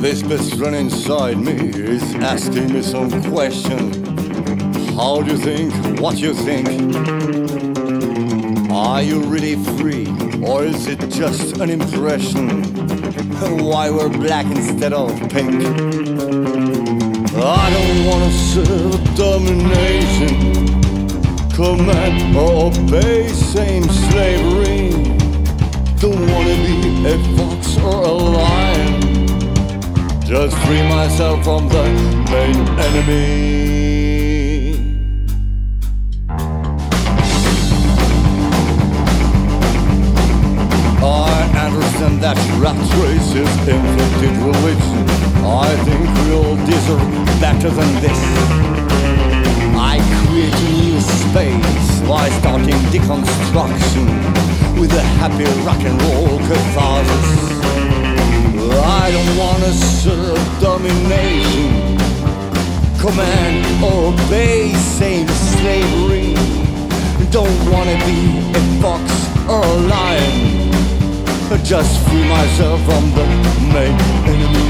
This best friend inside me is asking me some question. How do you think? What you think? Are you really free? Or is it just an impression? Why we're black instead of pink? I don't wanna serve domination, command or obey, same slavery. Don't wanna be a fox or a lion, just free myself from the main enemy. I understand that rat race is inflicted religion. I think we all deserve better than this. I create a new space by starting deconstruction with a happy rock and roll catharsis. I don't wanna serve domination, command or obey, same slavery. Don't wanna be a fox or a lion, just free myself from the main enemy.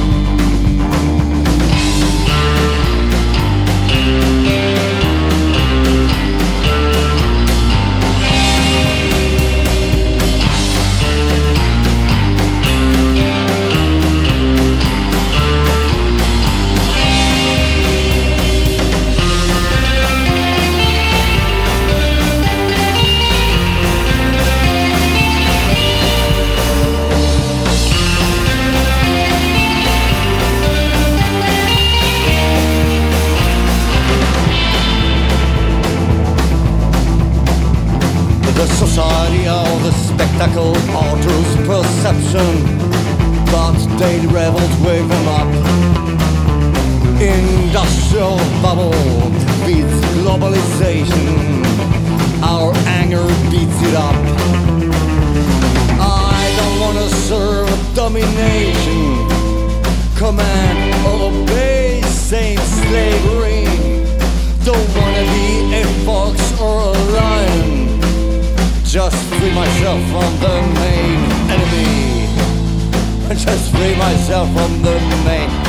The society of the spectacle alters perception, but daily revolt wake them up. Industrial bubble beats globalization, our anger beats it up. I don't wanna serve domination, command or obey, same slavery. Don't wanna be a fox or a lion, just free myself from the main enemy. Just free myself from the main